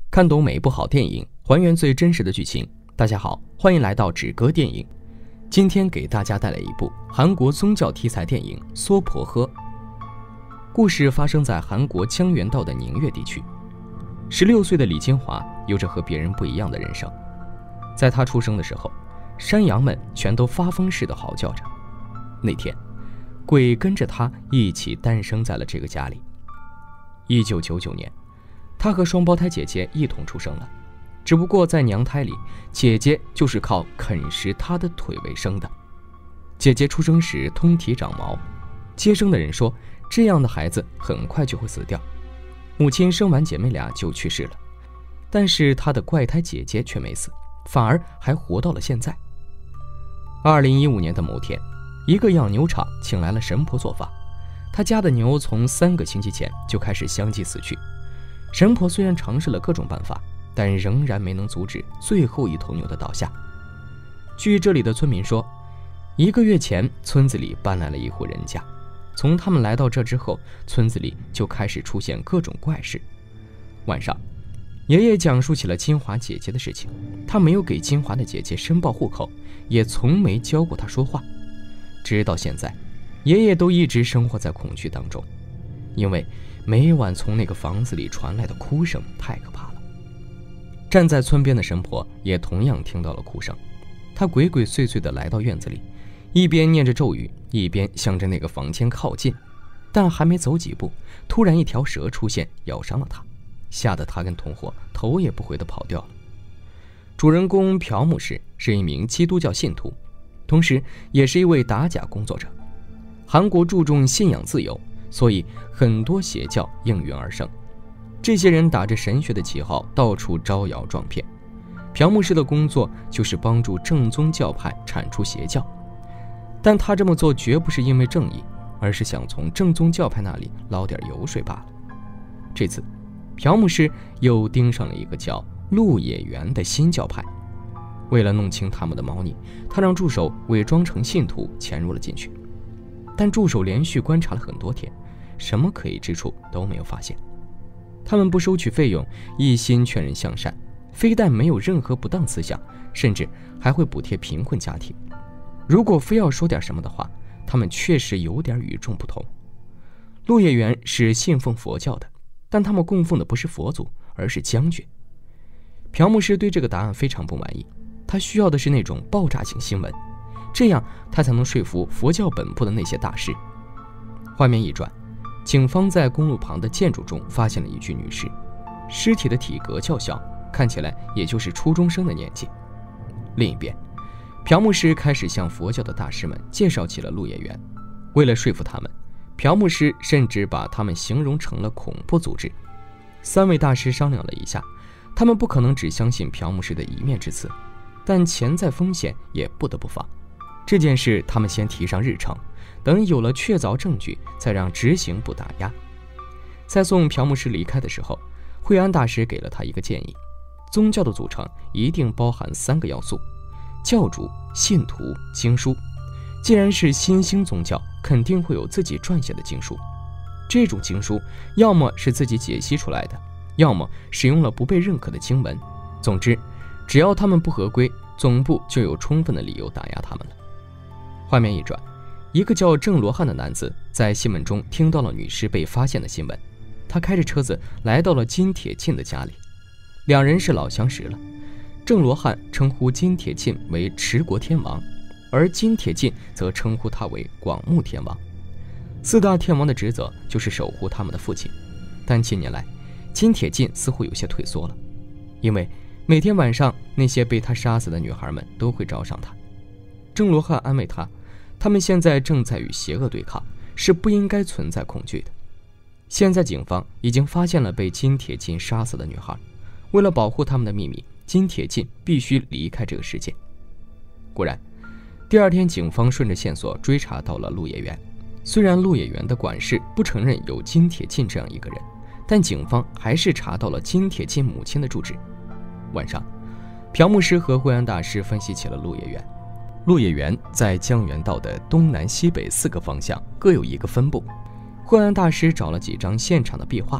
看懂每一部好电影，还原最真实的剧情。大家好，欢迎来到止戈电影。今天给大家带来一部韩国宗教题材电影《娑婆诃》。故事发生在韩国江原道的宁越地区。16岁的李金华有着和别人不一样的人生。在他出生的时候，山羊们全都发疯似的嚎叫着。那天，鬼跟着他一起诞生在了这个家里。1999年，他和双胞胎姐姐一同出生了，只不过在娘胎里，姐姐就是靠啃食他的腿为生的。姐姐出生时通体长毛，接生的人说，这样的孩子很快就会死掉。母亲生完姐妹俩就去世了，但是她的怪胎姐姐却没死，反而还活到了现在。2015年的某天，一个养牛场请来了神婆做法，他家的牛从3个星期前就开始相继死去。神婆虽然尝试了各种办法，但仍然没能阻止最后一头牛的倒下。据这里的村民说，1个月前村子里搬来了一户人家，从他们来到这之后，村子里就开始出现各种怪事。晚上，爷爷讲述起了金华姐姐的事情，他没有给金华的姐姐申报户口，也从没教过她说话。直到现在，爷爷都一直生活在恐惧当中，因为每晚从那个房子里传来的哭声太可怕了。站在村边的神婆也同样听到了哭声，她鬼鬼祟祟地来到院子里，一边念着咒语，一边向着那个房间靠近。但还没走几步，突然一条蛇出现，咬伤了她，吓得她跟同伙头也不回地跑掉了。主人公朴牧师是一名基督教信徒，同时也是一位打假工作者。韩国注重信仰自由，所以很多邪教应运而生。这些人打着神学的旗号到处招摇撞骗。朴牧师的工作就是帮助正宗教派铲除邪教，但他这么做绝不是因为正义，而是想从正宗教派那里捞点油水罢了。这次，朴牧师又盯上了一个叫鹿野原的新教派。为了弄清他们的猫腻，他让助手伪装成信徒潜入了进去。但助手连续观察了很多天，什么可疑之处都没有发现。他们不收取费用，一心劝人向善，非但没有任何不当思想，甚至还会补贴贫困家庭。如果非要说点什么的话，他们确实有点与众不同。鹿野原是信奉佛教的，但他们供奉的不是佛祖，而是将军。朴牧师对这个答案非常不满意，他需要的是那种爆炸性新闻，这样他才能说服佛教本部的那些大师。画面一转，警方在公路旁的建筑中发现了一具女尸，尸体的体格较小，看起来也就是初中生的年纪。另一边，朴牧师开始向佛教的大师们介绍起了鹿野原。为了说服他们，朴牧师甚至把他们形容成了恐怖组织。3位大师商量了一下，他们不可能只相信朴牧师的一面之词，但潜在风险也不得不防。这件事他们先提上日程，等有了确凿证据，再让执行部打压。在送朴牧师离开的时候，惠安大师给了他一个建议：宗教的组成一定包含3个要素：教主、信徒、经书。既然是新兴宗教，肯定会有自己撰写的经书。这种经书要么是自己解析出来的，要么使用了不被认可的经文。总之，只要他们不合规，总部就有充分的理由打压他们了。画面一转，一个叫郑罗汉的男子在新闻中听到了女尸被发现的新闻，他开着车子来到了金铁进的家里。2人是老相识了。郑罗汉称呼金铁进为持国天王，而金铁进则称呼他为广目天王。4大天王的职责就是守护他们的父亲，但近年来金铁进似乎有些退缩了，因为每天晚上那些被他杀死的女孩们都会找上他。郑罗汉安慰他，他们现在正在与邪恶对抗，是不应该存在恐惧的。现在警方已经发现了被金铁进杀死的女孩，为了保护他们的秘密，金铁进必须离开这个世界。果然，第2天警方顺着线索追查到了鹿野原。虽然鹿野原的管事不承认有金铁进这样一个人，但警方还是查到了金铁进母亲的住址。晚上，朴牧师和惠安大师分析起了鹿野原。鹿野原在江原道的东南西北4个方向各有一个分部。惠安大师找了几张现场的壁画，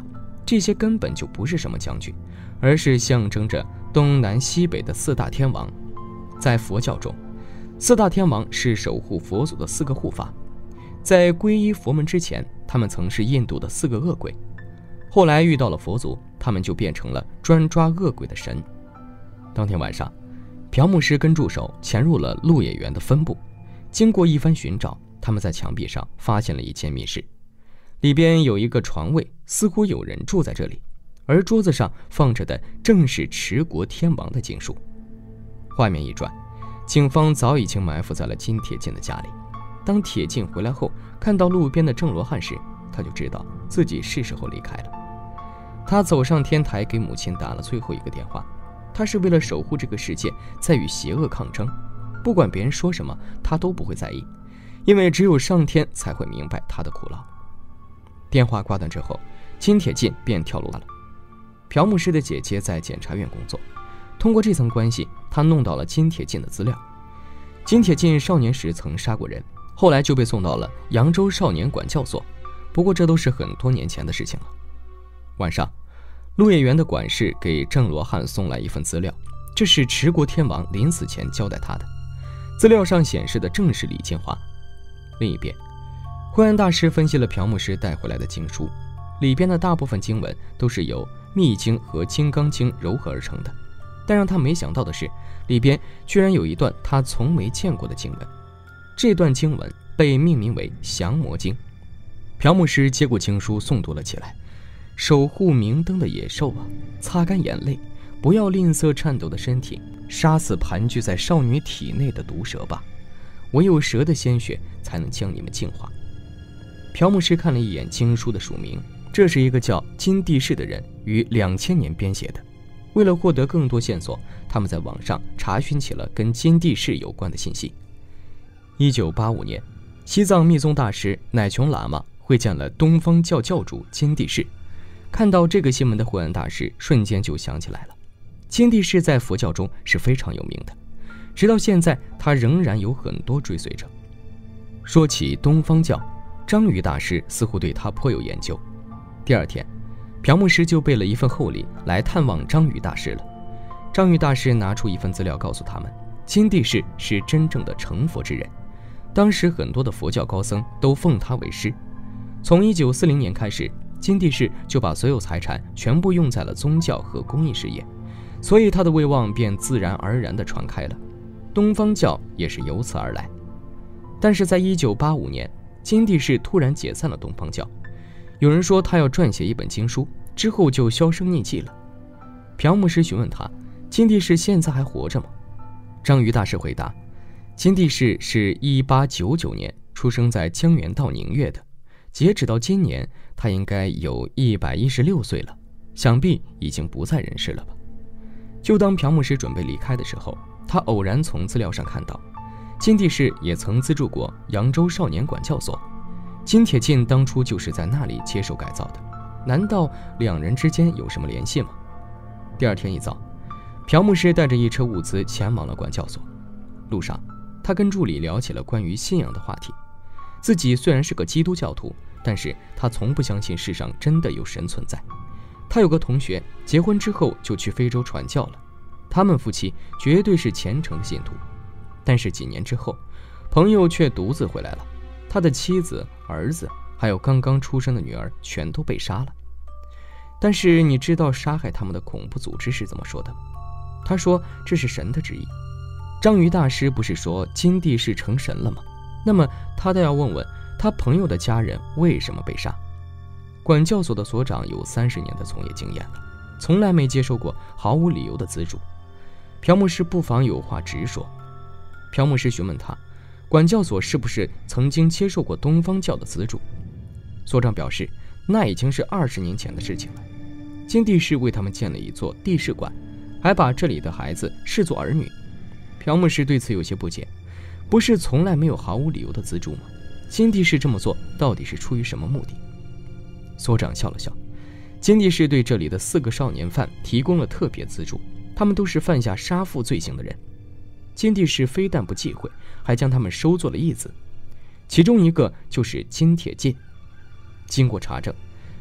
这些根本就不是什么将军，而是象征着东南西北的4大天王。在佛教中，4大天王是守护佛祖的4个护法，在皈依佛门之前，他们曾是印度的4个恶鬼，后来遇到了佛祖，他们就变成了专抓恶鬼的神。当天晚上，朴牧师跟助手潜入了鹿野园的分部，经过一番寻找，他们在墙壁上发现了一间密室，里边有一个床位，似乎有人住在这里，而桌子上放着的正是持国天王的经书。画面一转，警方早已经埋伏在了金铁进的家里。当铁进回来后，看到路边的郑罗汉时，他就知道自己是时候离开了。他走上天台，给母亲打了最后一个电话。他是为了守护这个世界，在与邪恶抗争，不管别人说什么，他都不会在意，因为只有上天才会明白他的苦劳。电话挂断之后，金铁进便跳楼了。朴牧师的姐姐在检察院工作，通过这层关系，他弄到了金铁进的资料。金铁进少年时曾杀过人，后来就被送到了扬州少年管教所，不过这都是很多年前的事情了。晚上，鹿野园的管事给郑罗汉送来一份资料，这是持国天王临死前交代他的。资料上显示的正是李金华。另一边，慧安大师分析了朴牧师带回来的经书，里边的大部分经文都是由密经和金刚经糅合而成的，但让他没想到的是，里边居然有一段他从没见过的经文。这段经文被命名为降魔经。朴牧师接过经书诵读了起来：守护明灯的野兽啊，擦干眼泪，不要吝啬颤抖的身体，杀死盘踞在少女体内的毒蛇吧，唯有蛇的鲜血才能将你们净化。朴牧师看了一眼经书的署名，这是一个叫金地士的人于2000年编写的。为了获得更多线索，他们在网上查询起了跟金地士有关的信息。1985年，西藏密宗大师乃琼喇嘛会见了东方教教主金地士。看到这个新闻的慧安大师瞬间就想起来了，金地士在佛教中是非常有名的，直到现在他仍然有很多追随者。说起东方教，张宇大师似乎对他颇有研究。第二天，朴牧师就备了一份厚礼来探望张宇大师了。张宇大师拿出一份资料告诉他们，金地士是真正的成佛之人，当时很多的佛教高僧都奉他为师。从1940年开始，金地士就把所有财产全部用在了宗教和公益事业，所以他的威望便自然而然地传开了，东方教也是由此而来。但是在1985年，金地士突然解散了东方教，有人说他要撰写一本经书，之后就销声匿迹了。朴牧师询问他，金地士现在还活着吗？张瑜大师回答，金地士是1899年出生在江原道宁月的，截止到今年，他应该有116岁了，想必已经不在人世了吧。就当朴牧师准备离开的时候，他偶然从资料上看到，金地士也曾资助过扬州少年管教所，金铁进当初就是在那里接受改造的，难道两人之间有什么联系吗？第二天一早，朴牧师带着一车物资前往了管教所。路上，他跟助理聊起了关于信仰的话题。自己虽然是个基督教徒，但是他从不相信世上真的有神存在。他有个同学结婚之后就去非洲传教了，他们夫妻绝对是虔诚的信徒。但是几年之后，朋友却独自回来了，他的妻子、儿子还有刚刚出生的女儿全都被杀了。但是你知道杀害他们的恐怖组织是怎么说的吗？他说这是神的旨意。张瑜大师不是说金地士成神了吗？那么他倒要问问他朋友的家人为什么被杀。管教所的所长有30年的从业经验了，从来没接受过毫无理由的资助。朴牧师不妨有话直说。朴牧师询问他，管教所是不是曾经接受过东方教的资助？所长表示，那已经是20年前的事情了。金地士为他们建了一座地士馆，还把这里的孩子视作儿女。朴牧师对此有些不解，不是从来没有毫无理由的资助吗？金地士这么做到底是出于什么目的？所长笑了笑，金地士对这里的4个少年犯提供了特别资助，他们都是犯下杀父罪行的人。金地士非但不忌讳，还将他们收作了义子，其中一个就是金铁进。经过查证，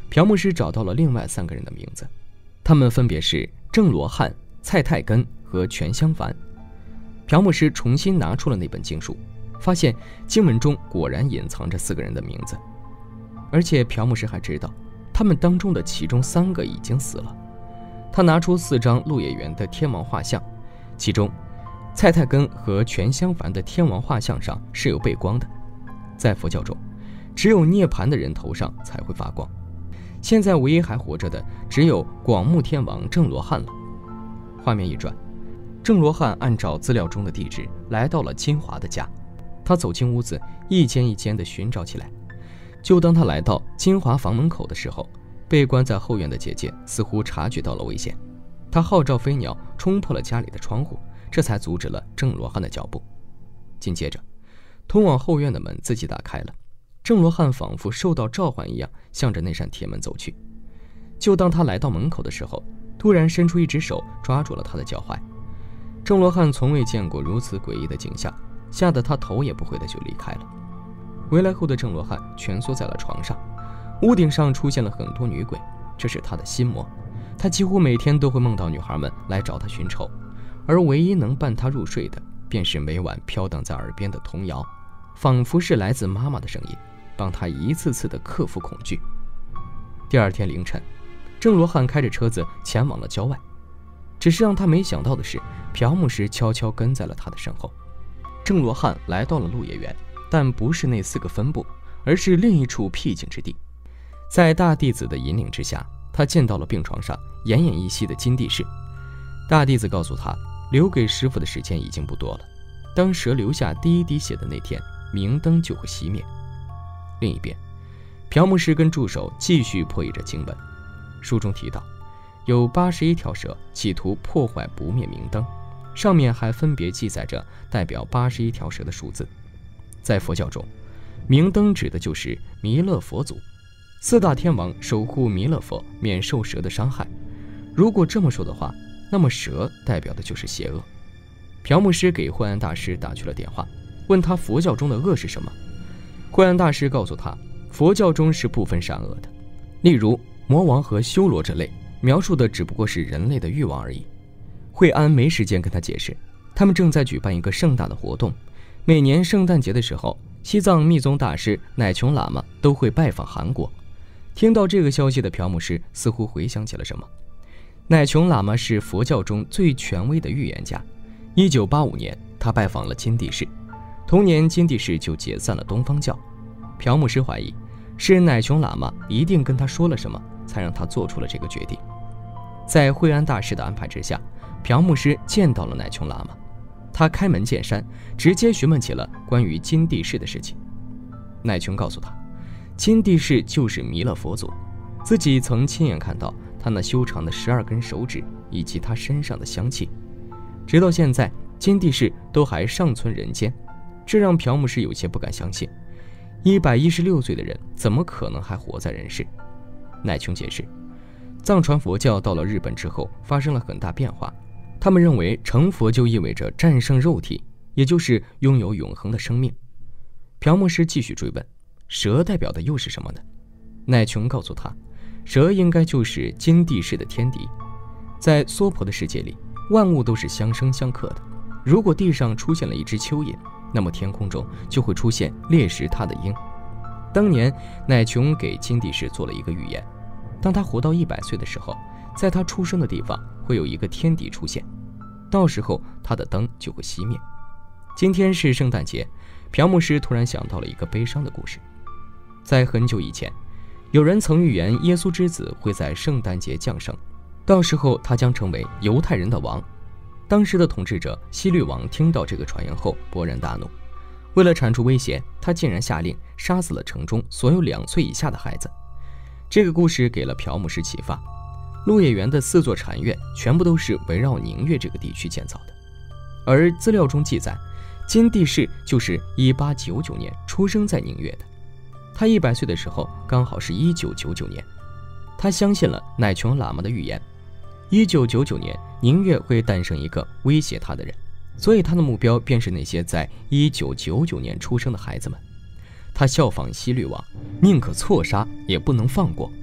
朴牧师找到了另外3个人的名字，他们分别是郑罗汉、蔡泰根和全相凡。朴牧师重新拿出了那本经书，发现经文中果然隐藏着4个人的名字，而且朴牧师还知道他们当中的其中3个已经死了。他拿出4张鹿野园的天王画像，其中蔡泰根和全相凡的天王画像上是有背光的，在佛教中只有涅槃的人头上才会发光，现在唯一还活着的只有广目天王郑罗汉了。画面一转，郑罗汉按照资料中的地址来到了金华的家，他走进屋子，一间一间地寻找起来。就当他来到金华房门口的时候，被关在后院的姐姐似乎察觉到了危险，她号召飞鸟冲破了家里的窗户，这才阻止了郑罗汉的脚步。紧接着，通往后院的门自己打开了，郑罗汉仿佛受到召唤一样，向着那扇铁门走去。就当他来到门口的时候，突然伸出一只手抓住了他的脚踝。郑罗汉从未见过如此诡异的景象，吓得他头也不回的就离开了。回来后的郑罗汉蜷缩在了床上，屋顶上出现了很多女鬼，这是他的心魔。他几乎每天都会梦到女孩们来找他寻仇，而唯一能伴他入睡的便是每晚飘荡在耳边的童谣，仿佛是来自妈妈的声音，帮他一次次的克服恐惧。第2天凌晨，郑罗汉开着车子前往了郊外，只是让他没想到的是，朴牧师悄悄跟在了他的身后。郑罗汉来到了鹿野园，但不是那4个分部，而是另一处僻静之地。在大弟子的引领之下，他见到了病床上奄奄一息的金地士。大弟子告诉他，留给师父的时间已经不多了，当蛇流下第1滴血的那天，明灯就会熄灭。另一边，朴牧师跟助手继续破译着经文。书中提到，有81条蛇企图破坏不灭明灯，上面还分别记载着代表81条蛇的数字。在佛教中，明灯指的就是弥勒佛祖，4大天王守护弥勒佛免受蛇的伤害。如果这么说的话，那么蛇代表的就是邪恶。朴牧师给慧安大师打去了电话，问他佛教中的恶是什么。慧安大师告诉他，佛教中是不分善恶的，例如魔王和修罗这类，描述的只不过是人类的欲望而已。慧安没时间跟他解释，他们正在举办一个盛大的活动。每年圣诞节的时候，西藏密宗大师乃琼喇嘛都会拜访韩国。听到这个消息的朴牧师似乎回想起了什么。乃琼喇嘛是佛教中最权威的预言家。1985年，他拜访了金地士，同年金地士就解散了东方教。朴牧师怀疑是乃琼喇嘛一定跟他说了什么，才让他做出了这个决定。在慧安大师的安排之下，朴牧师见到了乃琼喇嘛，他开门见山，直接询问起了关于金地士的事情。乃琼告诉他，金地士就是弥勒佛祖，自己曾亲眼看到他那修长的12根手指以及他身上的香气。直到现在，金地士都还尚存人间，这让朴牧师有些不敢相信。116岁的人怎么可能还活在人世？乃琼解释，藏传佛教到了日本之后发生了很大变化，他们认为成佛就意味着战胜肉体，也就是拥有永恒的生命。朴牧师继续追问，蛇代表的又是什么呢？乃琼告诉他，蛇应该就是金地士的天敌。在娑婆的世界里，万物都是相生相克的，如果地上出现了一只蚯蚓，那么天空中就会出现猎食它的鹰。当年乃琼给金地士做了一个预言，当他活到100岁的时候，在他出生的地方会有一个天敌出现，到时候他的灯就会熄灭。今天是圣诞节，朴牧师突然想到了一个悲伤的故事。在很久以前，有人曾预言耶稣之子会在圣诞节降生，到时候他将成为犹太人的王。当时的统治者希律王听到这个传言后勃然大怒，为了铲除威胁，他竟然下令杀死了城中所有2岁以下的孩子。这个故事给了朴牧师启发，鹿野园的4座禅院全部都是围绕宁月这个地区建造的，而资料中记载，金地士就是1899年出生在宁月的，他100岁的时候刚好是1999年。他相信了乃琼喇嘛的预言，1999年宁月会诞生一个威胁他的人，所以他的目标便是那些在1999年出生的孩子们。他效仿希律王，宁可错杀也不能放过。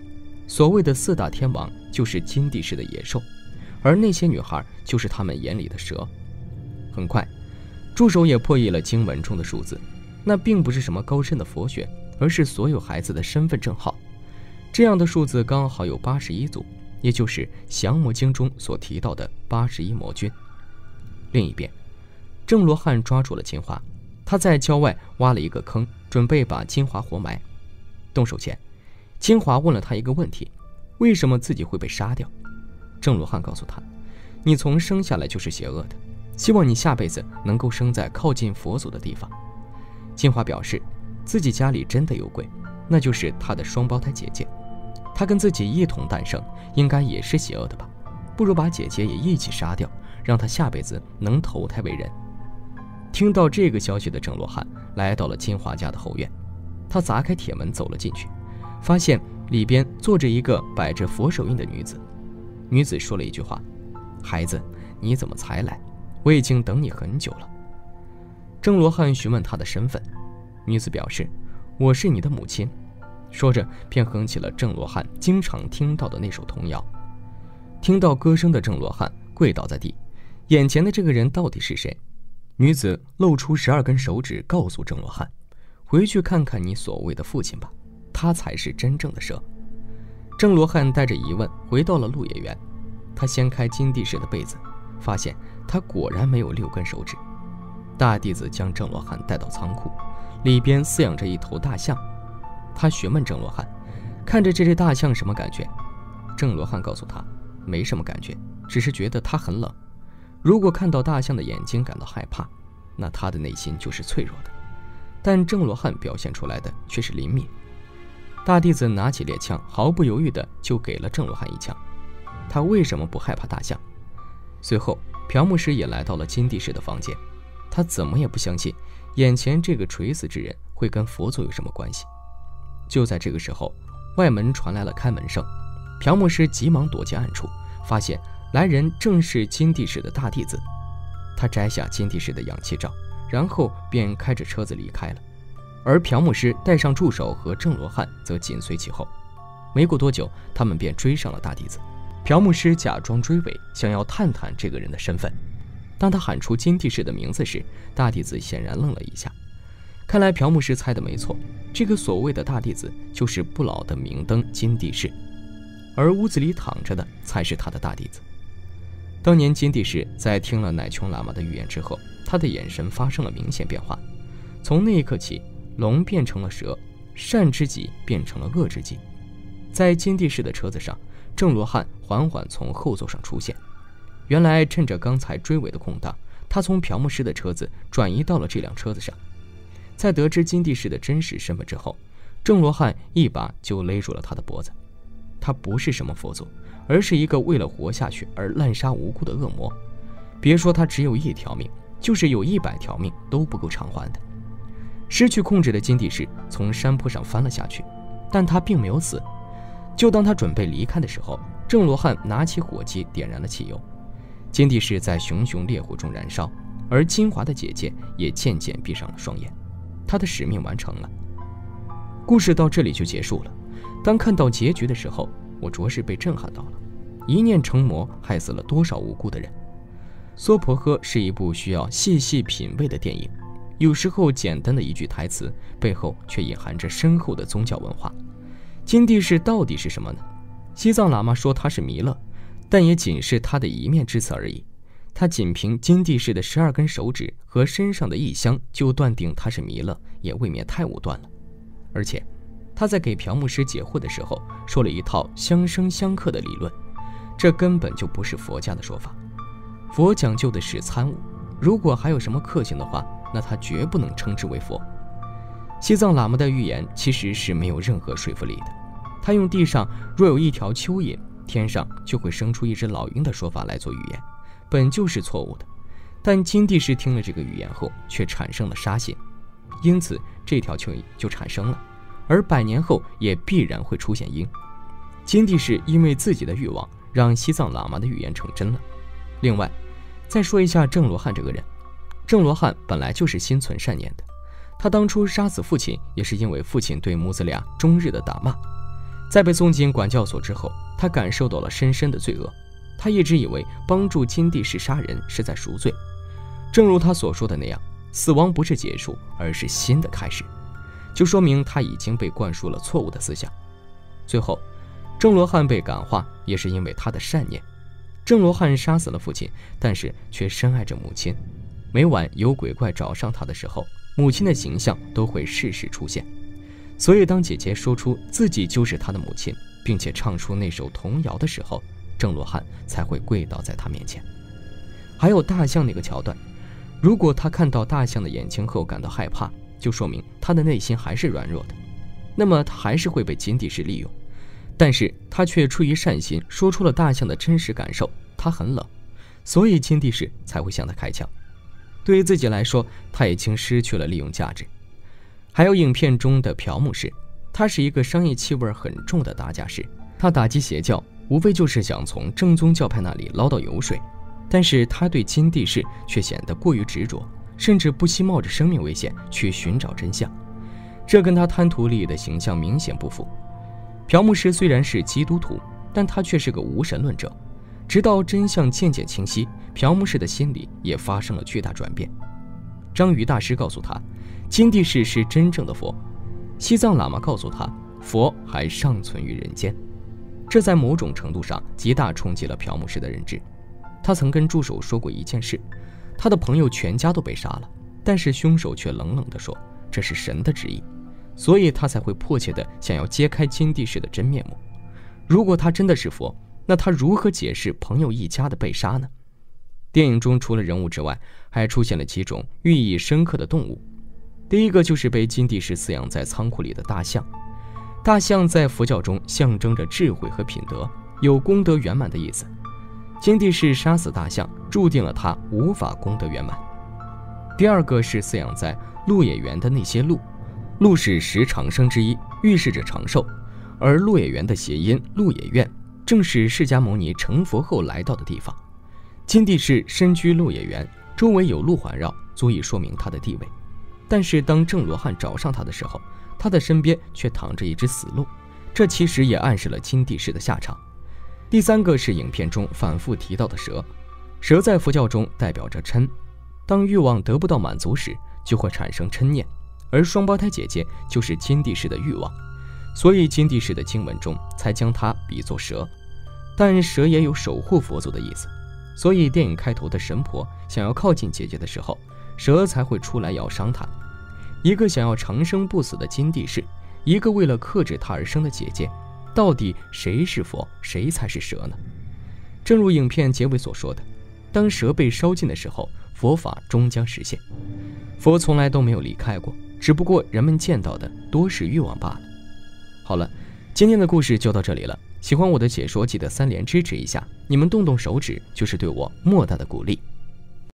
所谓的4大天王就是金地市的野兽，而那些女孩就是他们眼里的蛇。很快，助手也破译了经文中的数字，那并不是什么高深的佛学，而是所有孩子的身份证号。这样的数字刚好有81组，也就是降魔经中所提到的81魔君。另一边，郑罗汉抓住了金华，他在郊外挖了一个坑，准备把金华活埋。动手前，金华问了他一个问题：为什么自己会被杀掉？郑罗汉告诉他：你从生下来就是邪恶的，希望你下辈子能够生在靠近佛祖的地方。金华表示自己家里真的有鬼，那就是他的双胞胎姐姐，她跟自己一同诞生，应该也是邪恶的吧，不如把姐姐也一起杀掉，让她下辈子能投胎为人。听到这个消息的郑罗汉来到了金华家的后院，他砸开铁门走了进去，发现里边坐着一个摆着佛手印的女子。女子说了一句话：孩子，你怎么才来？我已经等你很久了。郑罗汉询问她的身份，女子表示：我是你的母亲。说着便哼起了郑罗汉经常听到的那首童谣。听到歌声的郑罗汉跪倒在地，眼前的这个人到底是谁？女子露出12根手指，告诉郑罗汉：回去看看你所谓的父亲吧，他才是真正的蛇。郑罗汉带着疑问回到了鹿野园，他掀开金地市的被子，发现他果然没有6根手指。大弟子将郑罗汉带到仓库，里边饲养着一头大象。他询问郑罗汉，看着这只大象什么感觉？郑罗汉告诉他，没什么感觉，只是觉得它很冷。如果看到大象的眼睛感到害怕，那他的内心就是脆弱的。但郑罗汉表现出来的却是灵敏。大弟子拿起猎枪，毫不犹豫地就给了郑罗汉一枪。他为什么不害怕大象？随后，朴牧师也来到了金地市的房间，他怎么也不相信眼前这个垂死之人会跟佛祖有什么关系。就在这个时候，外门传来了开门声，朴牧师急忙躲进暗处，发现来人正是金地市的大弟子。他摘下金地市的氧气罩，然后便开着车子离开了，而朴牧师带上助手和郑罗汉则紧随其后。没过多久，他们便追上了大弟子。朴牧师假装追尾，想要探探这个人的身份。当他喊出金地市的名字时，大弟子显然愣了一下。看来朴牧师猜的没错，这个所谓的大弟子就是不老的明灯金地市，而屋子里躺着的才是他的大弟子。当年金地市在听了乃琼喇嘛的预言之后，他的眼神发生了明显变化。从那一刻起，龙变成了蛇，善之己变成了恶之己。在金地市的车子上，郑罗汉缓缓从后座上出现。原来趁着刚才追尾的空档，他从朴牧师的车子转移到了这辆车子上。在得知金地市的真实身份之后，郑罗汉一把就勒住了他的脖子。他不是什么佛祖，而是一个为了活下去而滥杀无辜的恶魔。别说他只有1条命，就是有100条命都不够偿还的。失去控制的金地市从山坡上翻了下去，但他并没有死。就当他准备离开的时候，郑罗汉拿起火机点燃了汽油。金地市在熊熊烈火中燃烧，而金华的姐姐也渐渐闭上了双眼。她的使命完成了。故事到这里就结束了。当看到结局的时候，我着实被震撼到了。一念成魔，害死了多少无辜的人。娑婆诃是一部需要细细品味的电影，有时候简单的一句台词背后却隐含着深厚的宗教文化。金地市到底是什么呢？西藏喇嘛说他是弥勒，但也仅是他的一面之词而已。他仅凭金地市的12根手指和身上的异香就断定他是弥勒，也未免太武断了。而且他在给朴牧师解惑的时候说了一套相生相克的理论，这根本就不是佛家的说法。佛讲究的是参悟，如果还有什么克性的话，那他绝不能称之为佛。西藏喇嘛的预言其实是没有任何说服力的。他用地上若有一条蚯蚓，天上就会生出一只老鹰的说法来做预言，本就是错误的。但金地市听了这个预言后，却产生了杀心，因此这条蚯蚓就产生了，而100年后也必然会出现鹰。金地市因为自己的欲望，让西藏喇嘛的预言成真了。另外，再说一下郑罗汉这个人。郑罗汉本来就是心存善念的，他当初杀死父亲，也是因为父亲对母子俩终日的打骂。 在被送进管教所之后，他感受到了深深的罪恶。他一直以为帮助金地氏杀人是在赎罪，正如他所说的那样，死亡不是结束，而是新的开始，就说明他已经被灌输了错误的思想。最后，郑罗汉被感化，也是因为他的善念。郑罗汉杀死了父亲，但是却深爱着母亲。每晚有鬼怪找上他的时候，母亲的形象都会适时出现。所以当姐姐说出自己就是她的母亲，并且唱出那首童谣的时候，郑罗汉才会跪倒在她面前。还有大象那个桥段，如果他看到大象的眼睛后感到害怕，就说明他的内心还是软弱的，那么他还是会被金地氏利用。但是他却出于善心说出了大象的真实感受，他很冷，所以金地氏才会向他开枪。对于自己来说，他已经失去了利用价值。还有影片中的朴木氏，他是一个商业气味很重的打假师，他打击邪教无非就是想从正宗教派那里捞到油水，但是他对金地氏却显得过于执着，甚至不惜冒着生命危险去寻找真相，这跟他贪图利益的形象明显不符。朴木氏虽然是基督徒，但他却是个无神论者。直到真相渐渐清晰，朴木氏的心里也发生了巨大转变。章鱼大师告诉他，金地氏是真正的佛。西藏喇嘛告诉他，佛还尚存于人间。这在某种程度上极大冲击了朴木氏的认知。他曾跟助手说过一件事，他的朋友全家都被杀了，但是凶手却冷冷地说这是神的旨意，所以他才会迫切地想要揭开金地氏的真面目。如果他真的是佛，那他如何解释朋友一家的被杀呢？电影中除了人物之外，还出现了几种寓意深刻的动物。第一个就是被金地氏饲养在仓库里的大象。大象在佛教中象征着智慧和品德，有功德圆满的意思。金地氏杀死大象，注定了他无法功德圆满。第二个是饲养在鹿野园的那些鹿，鹿是10长生之一，预示着长寿，而鹿野园的谐音鹿野苑，正是释迦牟尼成佛后来到的地方。金地氏身居鹿野园，周围有鹿环绕，足以说明他的地位。但是当郑罗汉找上他的时候，他的身边却躺着一只死鹿，这其实也暗示了金地氏的下场。第三个是影片中反复提到的蛇，蛇在佛教中代表着嗔，当欲望得不到满足时，就会产生嗔念，而双胞胎姐姐就是金地氏的欲望，所以金地氏的经文中才将它比作蛇。但蛇也有守护佛祖的意思，所以电影开头的神婆想要靠近姐姐的时候，蛇才会出来咬伤她。一个想要长生不死的金地氏，一个为了克制她而生的姐姐，到底谁是佛，谁才是蛇呢？正如影片结尾所说的，当蛇被烧尽的时候，佛法终将实现。佛从来都没有离开过，只不过人们见到的多是欲望罢了。好了，今天的故事就到这里了。喜欢我的解说，记得3连支持一下，你们动动手指就是对我莫大的鼓励。